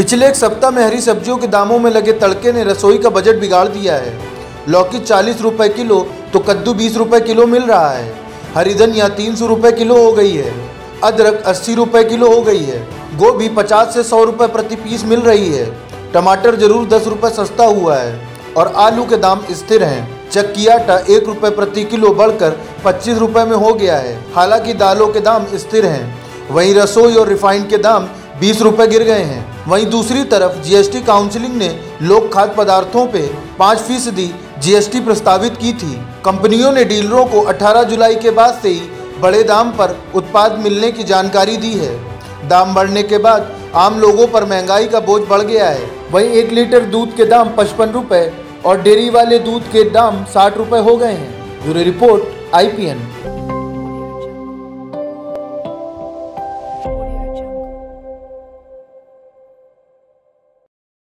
पिछले एक सप्ताह में हरी सब्जियों के दामों में लगे तड़के ने रसोई का बजट बिगाड़ दिया है। लौकी 40 रुपए किलो तो कद्दू 20 रुपए किलो मिल रहा है। हरी धनिया 300 रुपए किलो हो गई है। अदरक 80 रुपए किलो हो गई है। गोभी 50 से 100 रुपए प्रति पीस मिल रही है। टमाटर जरूर 10 रुपए सस्ता हुआ है और आलू के दाम स्थिर हैं। चक्की आटा 1 रुपए प्रति किलो बढ़कर 25 रुपए में हो गया है। हालांकि दालों के दाम स्थिर हैं। वहीं रसोई और रिफाइंड के दाम 20 रुपए गिर गए हैं। वहीं दूसरी तरफ जीएसटी काउंसिलिंग ने लोक खाद्य पदार्थों पे 5% जीएसटी प्रस्तावित की थी। कंपनियों ने डीलरों को 18 जुलाई के बाद से ही बड़े दाम पर उत्पाद मिलने की जानकारी दी है। दाम बढ़ने के बाद आम लोगों पर महंगाई का बोझ बढ़ गया है। वहीं 1 लीटर दूध के दाम 55 रुपए और डेयरी वाले दूध के दाम 60 रुपए हो गए हैं। Bureau report IPN।